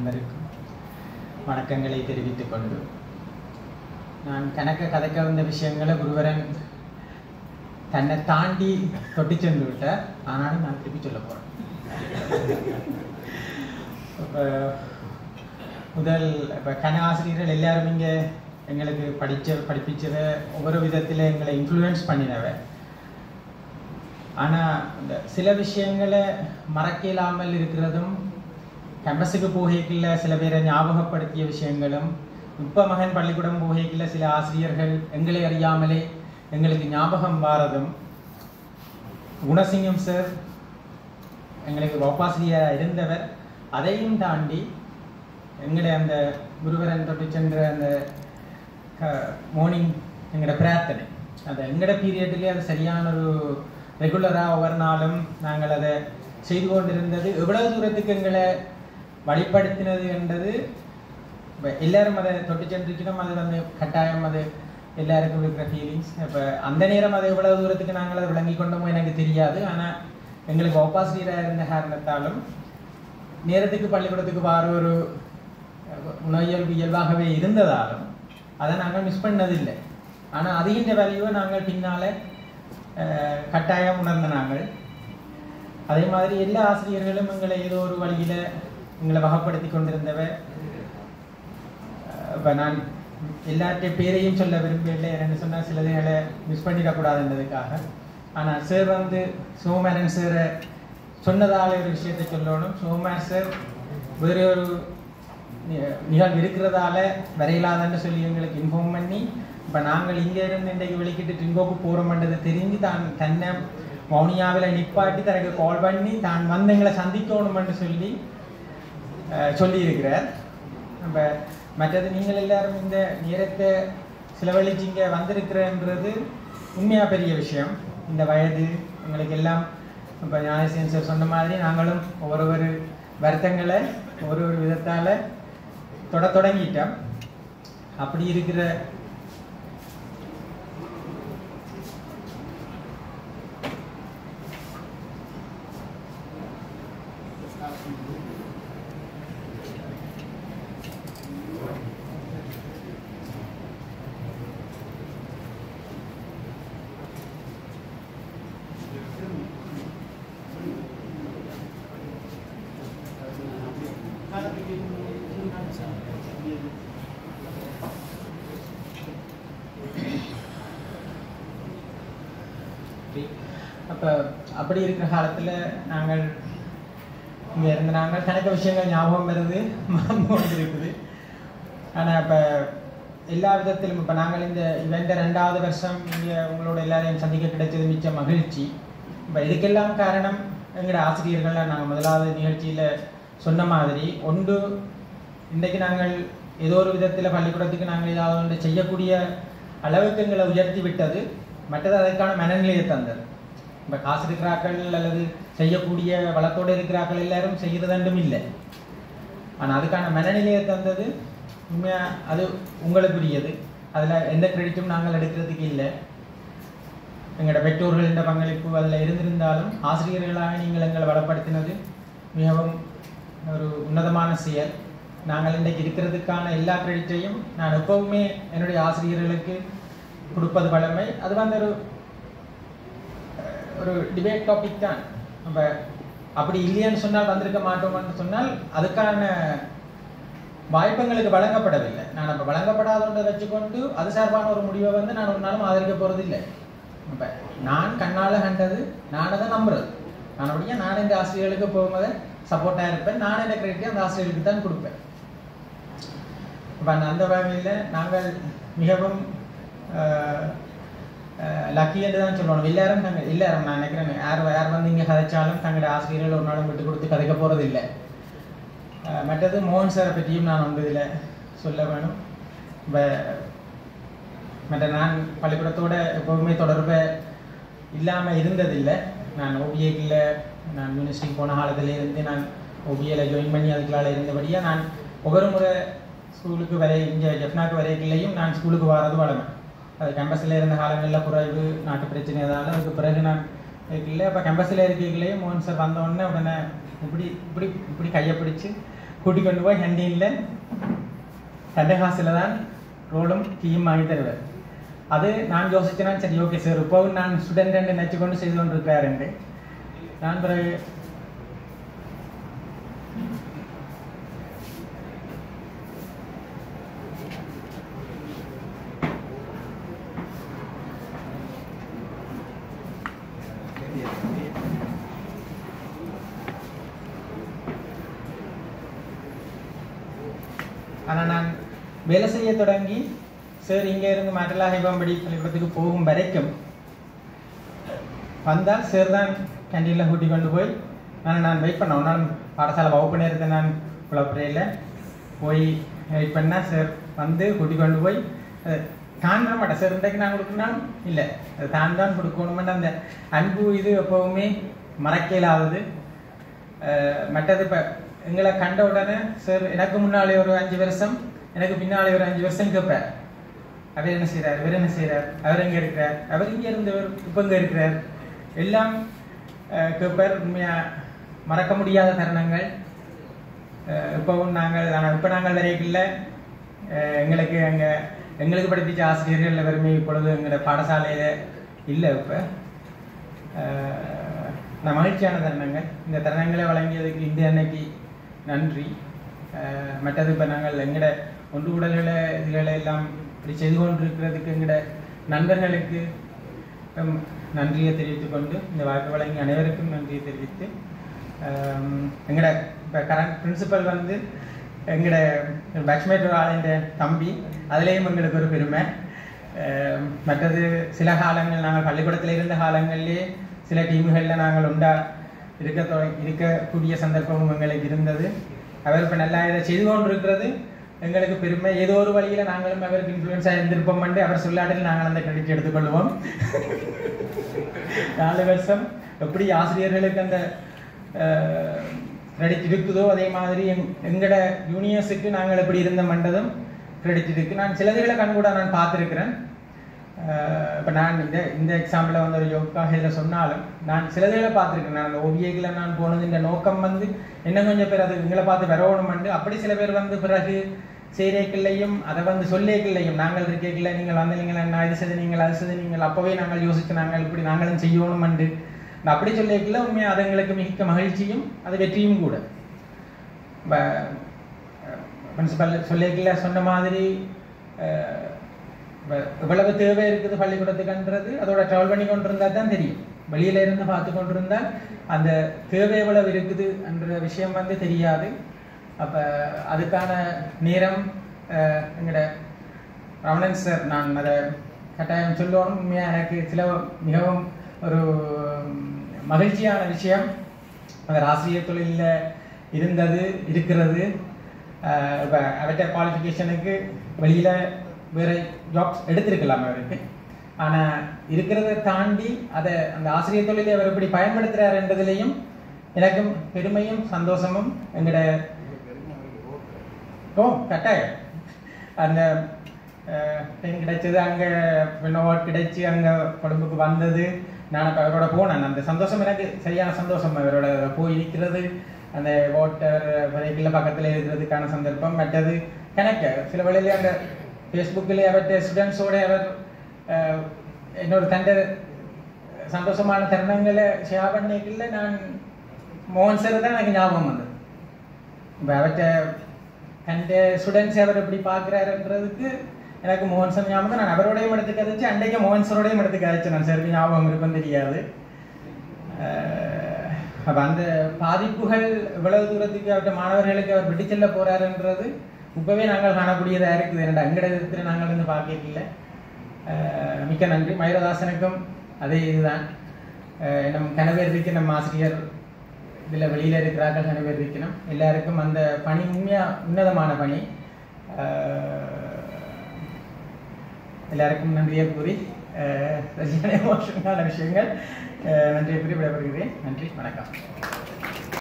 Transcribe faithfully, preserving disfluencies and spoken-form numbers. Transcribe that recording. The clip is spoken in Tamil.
அனைவருக்கும் வணக்கங்களை தெரிவித்துக் கொண்டு நான் கணக்க கதைக்க வந்த விஷயங்களை குருவரன் தன்னை தாண்டி தொட்டி சென்று விட்டார். ஆனாலும் நான் திருப்பி சொல்ல போறேன். முதல் இப்போ கண ஆசிரியர்கள் எல்லாரும் இங்கே எங்களுக்கு படித்த படிப்பிச்சதை ஒவ்வொரு விதத்தில் எங்களை இன்ஃப்ளூயன்ஸ் பண்ணினவை. ஆனால் இந்த சில விஷயங்களை மறக்க இல்லாமல் இருக்கிறதும், கேம்பஸுக்கு போகைக்குள்ள சில பேரை ஞாபகப்படுத்திய விஷயங்களும், இப்போ மகன் பள்ளிக்கூடம் போகைக்குள்ள சில ஆசிரியர்கள் எங்களை அறியாமலே எங்களுக்கு ஞாபகம் வாரதும், குணசிங்கம் சார் எங்களுக்கு வகுப்பாசிரியராக இருந்தவர், அதையும் தாண்டி எங்களுடைய அந்த குருவரன் தொட்டு சென்ற அந்த மார்னிங் எங்களோட பிரார்த்தனை, அந்த எங்களோட பீரியட்லேயே அது சரியான ஒரு ரெகுலராக ஒவ்வொரு நாளும் நாங்கள் அதை செய்து கொண்டிருந்தது எவ்வளவு தூரத்துக்கு எங்களை வழிப்படுத்தினது என்றது இப்போ எல்லாரும் அதை தொட்டு சென்றிருக்கணும். அது வந்து கட்டாயம் அது எல்லாருக்கும் இருக்கிற ஃபீலிங்ஸ். இப்போ அந்த நேரம் அதை எவ்வளவு தூரத்துக்கு நாங்கள் அதை விளங்கி கொண்டோமோ எனக்கு தெரியாது. ஆனால் எங்களுக்கு ஆசிரியராக இருந்த காரணத்தாலும் நேரத்துக்கு பள்ளிக்கூடத்துக்கு வார ஒரு உணவியல்பு இயல்பாகவே இருந்ததாலும் அதை நாங்கள் மிஸ் பண்ணதில்லை. ஆனால் அதிக வேல்யூவை நாங்கள் பின்னால் கட்டாயம் உணர்ந்த நாங்கள். அதே மாதிரி எல்லா ஆசிரியர்களும் எங்களை ஏதோ ஒரு வழியில் எங்களை வகைப்படுத்தி கொண்டிருந்தவ. இப்போ நான் எல்லாற்றைய பேரையும் சொல்ல விரும்பவில்லை, என்னென்னு சொன்னால் சிலதுகளை மிஸ் பண்ணிடக்கூடாதுன்றதுக்காக. ஆனால் சார் வந்து சோமரன் சாரை சொன்னதால் ஒரு விஷயத்தை சொல்லணும். சோமர் சார் வேறு ஒரு நிகழ்வு இருக்கிறதால வரையிலாதன்னு சொல்லி எங்களுக்கு இன்ஃபார்ம் பண்ணி, இப்போ நாங்கள் இங்கே இருந்து இன்றைக்கு வெளிக்கிட்டு ட்ரிங்கோக்கு போகிறோம்ன்றதை தெரிஞ்சு தான் தன்னை மௌனியாவில் நிப்பாட்டி தனக்கு கால் பண்ணி தான் வந்து எங்களை சந்திக்கணுமென்று சொல்லி சொல்லியிருக்கிறார். நம்ம மற்றது நீங்கள் எல்லாரும் இந்த நேரத்தை செலவழிச்சு இங்கே வந்திருக்கிறன்றது உண்மையாக பெரிய விஷயம். இந்த வயது எங்களுக்கு எல்லாம் இப்போ ஞானசேன் சார் சொன்ன மாதிரி நாங்களும் ஒவ்வொரு ஒரு வருத்தங்களை ஒரு ஒரு விதத்தால் தொட தொடங்கிட்டோம். அப்படி இருக்கிற அப்போ அப்படி இருக்கிற காலத்தில் நாங்கள் இங்கே இருந்த நாங்கள் கணக்க விஷயங்கள் ஞாபகம் வருது, மறந்து கொண்டு இருக்குது. ஆனால் இப்போ எல்லா விதத்திலும் இப்போ நாங்கள் இந்த இவெண்ட ரெண்டாவது வருஷம் இங்கே உங்களோட எல்லாரையும் சந்திக்க கிடைச்சது மிச்ச மகிழ்ச்சி. இப்போ இதுக்கெல்லாம் காரணம் எங்களோட ஆசிரியர்கள்லாம் நாங்கள் முதலாவது நிகழ்ச்சியில் சொன்ன மாதிரி ஒன்று, இன்றைக்கு நாங்கள் ஏதோ ஒரு விதத்தில் பள்ளிக்கூடத்துக்கு நாங்கள் ஏதாவது ஒன்று செய்யக்கூடிய அளவுக்கு எங்களை உயர்த்தி விட்டது. மற்றது அதற்கான மனநிலையை தந்தது. இப்போ காசு இருக்கிறாக்கள் அல்லது செய்யக்கூடிய வளத்தோடு இருக்கிறாக்கள் எல்லாரும் செய்கிறதுண்டும் இல்லை. ஆனால் அதுக்கான மனநிலையை தந்தது உண்மையாக அது உங்களுக்குரியது. அதில் எந்த கிரெடிட்டும் நாங்கள் எடுக்கிறதுக்கு இல்லை. எங்களோட பெற்றோர்களின் பங்களிப்பு அதில் இருந்திருந்தாலும் ஆசிரியர்களாக நீங்கள் எங்களை வளப்படுத்தினது மிகவும் ஒரு உன்னதமான செயல். நாங்கள் இன்றைக்கு இருக்கிறதுக்கான எல்லா கிரெடிட்டையும் நான் எப்பவுமே என்னுடைய ஆசிரியர்களுக்கு கொடுப்பது வழமை. அது வந்து ஒரு ஒரு டிபேட் டாபிக் தான். நம்ம அப்படி இல்லையான்னு சொன்னால் வந்திருக்க மாட்டோம்னு சொன்னால் அதுக்கான வாய்ப்புங்களுக்கு வழங்கப்படவில்லை. நான் அப்போ வழங்கப்படாதொன்றை வச்சுக்கொண்டு அது சார்பான ஒரு முடிவை வந்து நான் ஒரு நாளும் ஆதரிக்க போகிறது இல்லை. இப்போ நான் கண்ணால் கண்டது நான் அதை நம்புறது. நான் அப்படியே நான் இந்த ஆசிரியர்களுக்கு போகும்போது சப்போர்ட்டாக இருப்பேன். நான் என்ன கிரெடிட்டை அந்த ஆசிரியர்களுக்கு தான் கொடுப்பேன். இப்போ அந்த வகையில் நாங்கள் மிகவும் லக்கி என்று தான் சொல்லணும். எல்லாரும் நாங்கள் எல்லாரும் நான் நினைக்கிறேன் யார் யார் வந்து இங்கே கதைச்சாலும் தங்களுடைய ஆசிரியர்கள் ஒரு நாளும் விட்டு கொடுத்து கதைக்க போகிறது இல்லை. மற்றது மோகன் சாரை பற்றியும் நான் வந்து இதில் சொல்ல வேணும். இப்போ மற்ற நான் பள்ளிக்கூடத்தோடு எப்போவுமே தொடர்பை இல்லாமல் இருந்ததில்லை. நான் ஓபிஏக்கில் நான் யூனிவர்சிட்டிக்கு போன காலத்திலேருந்து நான் ஓபிஏல ஜாயின் பண்ணி அதுக்குள்ளால் இருந்தபடியாக நான் ஒவ்வொரு முறை ஸ்கூலுக்கு வரை இங்கே ஜெஃப்னாக்கு வரைக்குள்ளேயும் நான் ஸ்கூலுக்கு வர்றது வளமை. அது கேம்பஸில் இருந்த காலங்களில் குறைவு நாட்டு பிரச்சனைதால அதுக்கு பிறகு நான் இல்லை. அப்போ கேம்பஸில் இருக்கைகளையும் மோகன் சார் வந்தோடனே உடனே இப்படி இப்படி இப்படி கையை பிடிச்சி கூட்டிக் கொண்டு போய் ஹேண்டீனில் தண்டை காசில் தான் ரோலும் டீயும் வாங்கி தருவார். அது நான் யோசிச்சேன்னா சரி ஓகே சார் இப்போ நான் ஸ்டூடெண்ட் ரெண்டு நினச்சி கொண்டு செய்து கொண்டு இருக்கிறாருண்டு நான் பிறகு ஆனால் நான் வேலை செய்ய தொடங்கி சார் இங்கே இருந்து மரலா ஹைவாம்படி பள்ளிக்கூடத்துக்கு போகும் வரைக்கும் வந்தால் சார் தான் கேண்டீனில் கூட்டி கொண்டு போய் நான் நான் வெயிட் பண்ணேன். ஒரு நாள் பாடசாலை வகுப்பு நேரத்தை நான் குழப்பறையில் போய் வெயிட் பண்ணால் சார் வந்து கூட்டி கொண்டு போய் தான் தர மாட்டேன் சார் இன்றைக்கு நான் கொடுக்கணும் இல்லை அது தான் தான் கொடுக்கணுமென்னு அந்த அன்பு இது எப்போவுமே மறக்க இயலாதது. மற்றது இப்போ எங்களை கண்ட உடனே சார் எனக்கு முன்னாலே ஒரு அஞ்சு வருஷம் எனக்கு பின்னாலே ஒரு அஞ்சு வருஷம் கேட்பார் அவர் என்ன செய்கிறார் இவர் என்ன செய்கிறார் அவர் எங்கே இருக்கிறார் அவர் இங்கே இருந்தவர் இப்போ இங்கே இருக்கிறார் எல்லாம் கேட்பார். உண்மையாக மறக்க முடியாத தருணங்கள் இப்போவும் நாங்கள் ஆனால் இப்போ நாங்கள் வரையில எங்களுக்கு அங்கே எங்களுக்கு படிப்பிச்ச ஆசிரியர்கள் வறுமை இப்பொழுது எங்களோட பாடசாலையில் இல்லை. இப்போ நான் மகிழ்ச்சியான தருணங்கள் இந்த தருணங்களை வழங்கியதுக்கு இந்த அன்னைக்கு நன்றி. மற்றது இப்போ நாங்கள் எங்களோட ஒன்று உடல்களை இதுகளை எல்லாம் இப்படி செய்து கொண்டிருக்கிறதுக்கு எங்களோட நண்பர்களுக்கு நன்றியை தெரிவித்து கொண்டு இந்த வாய்ப்பு வழங்கி அனைவருக்கும் நன்றியை தெரிவித்து எங்களோட இப்போ கரண்ட் பிரின்சிபல் வந்து எங்களோட பேட்ச்மேட் ஒரு ஆளுடைய தம்பி அதுலேயும் எங்களுக்கு ஒரு பெருமை. மற்றது சில காலங்கள் நாங்கள் பள்ளிக்கூடத்தில் இருந்த காலங்களிலே சில டீம்களில் நாங்கள் உண்டா இருக்க தொ இருக்கக்கூடிய சந்தர்ப்பமும் எங்களுக்கு இருந்தது. அவர் இப்போ நல்லா இதை செய்து கொண்டு இருக்கிறது எங்களுக்கு பெருமை. ஏதோ ஒரு வழியில் நாங்களும் அவருக்கு இன்ஃப்ளூயன்ஸாக இருந்திருப்போம் பண்ணி அவர் சொல்லாட்டில் நாங்கள் அந்த கிரெடிட் எடுத்துக்கொள்வோம். நாலு வருஷம் எப்படி ஆசிரியர்களுக்கு அந்த கிரெடிட் இருக்குதோ அதே மாதிரி எங் எங்களோட யூனியர்ஸுக்கு நாங்கள் எப்படி இருந்த மண்டதும் கிரெடிட் இருக்கு. நான் சிலதுகளை கண்கூட நான் பார்த்துருக்கிறேன். இப்போ நான் இந்த இந்த எக்ஸாம்பிளில் வந்து ஒரு யோகாக இதில் சொன்னாலும் நான் சிலதுகளை பார்த்துருக்கேன். நான் அந்த ஓவியங்களை நான் போனது இந்த நோக்கம் வந்து என்ன கொஞ்சம் பேர் அது எங்களை பார்த்து வரவணுமெண்டு அப்படி சில பேர் வந்து பிறகு செய்கிறேக்கில்லையும் அதை வந்து சொல்லேக்கில்லையும் நாங்கள் இருக்கேக்கில்லை நீங்கள் வந்து நீங்கள் என்ன இது செய்து நீங்கள் அது செய்து நீங்கள் அப்போவே நாங்கள் யோசிச்சு நாங்கள் இப்படி நாங்களும் செய்யணுமெண்டு அப்படி சொல்லேக்கில்லை. உண்மையாக அது எங்களுக்கு மிக்க மகிழ்ச்சியும் அது வெற்றியும் கூட. பிரின்சிபல் சொல்லேக்கில்லை சொன்ன மாதிரி எவ்வளவு தேவை இருக்குது பள்ளிக்கூடத்துக்குன்றது அதோட ட்ராவல் பண்ணி கொண்டு இருந்தால் தான் தெரியும். வெளியில இருந்து பார்த்து கொண்டு இருந்தால் அந்த தேவை எவ்வளவு இருக்குது என்ற விஷயம் வந்து தெரியாது. அப்போ அதுக்கான நேரம் எங்களோட ரமணன் சார் நான் அதை கட்டாயம் சொல்லணும். உண்மையாக எனக்கு சில மிகவும் ஒரு மகிழ்ச்சியான விஷயம் அவர் ஆசிரியர் தொழிலில் இருந்தது இருக்கிறது. இப்போ அவற்ற குவாலிஃபிகேஷனுக்கு வெளியில் வேறு ஜாப்ஸ் எடுத்திருக்கலாம் அவருக்கு. ஆனால் இருக்கிறத தாண்டி அதை அந்த ஆசிரியர் தொழிலை அவர் எப்படி பயன்படுத்துகிறார் என்றதுலேயும் எனக்கும் பெருமையும் சந்தோஷமும் எங்களோட ஓ கட்டாயம் அந்த பெண் கிடைச்சது அங்கே அவார்ட் கிடைச்சி அங்கே கொழும்புக்கு வந்தது நான் இப்போ அவரோட போனேன். அந்த சந்தோஷம் எனக்கு சரியான சந்தோஷம். அவரோட போய் இருக்கிறது அந்த வாட்டர் வரைக்குள்ள பக்கத்தில் இருக்கிறதுக்கான சந்தர்ப்பம். மற்றது கணக்கு சில வேளையிலே அந்த ஃபேஸ்புக்கில் அவற்றை ஸ்டூடெண்ட்ஸோட அவர் இன்னொரு தண்டை சந்தோஷமான தருணங்களை ஷேர் பண்ணிக்கல நான் மோகன் சார் தான் எனக்கு ஞாபகம் வந்தது. இப்போ அவற்றை அந்த ஸ்டூடெண்ட்ஸ் அவர் எப்படி பார்க்குறாருன்றதுக்கு எனக்கு மோகன் சார் ஞாபகம். நான் அவரோடையும் எடுத்து கதைச்சு அன்றைக்கு மோகன் சாரோடையும் எடுத்து கதைச்சு நான் சாருக்கு ஞாபகம் இருக்கும் தெரியாது. அப்போ அந்த பாதிப்புகள் எவ்வளவு தூரத்துக்கு அவற்றை மாணவர்களுக்கு அவர் விட்டு செல்ல போறாருன்றது இப்பவே நாங்கள் காணக்கூடியதாக இருக்குது. என்னோட அங்கடத்தில் நாங்கள் இருந்து பார்க்கல. மிக்க நன்றி. மயூரதாசனுக்கும் அதே இதுதான். நம் கனவேர் இருக்கு நம்ம ஆசிரியர் இதில் வெளியில் இருக்கிறார்கள் கனவேர் இருக்கணும். எல்லாருக்கும் அந்த பணி உண்மையாக உன்னதமான பணி. எல்லாருக்கும் நன்றியை கூறி எமோஷனலான விஷயங்கள் நன்றியை கூறி விடைபெறுகிறேன். நன்றி, வணக்கம்.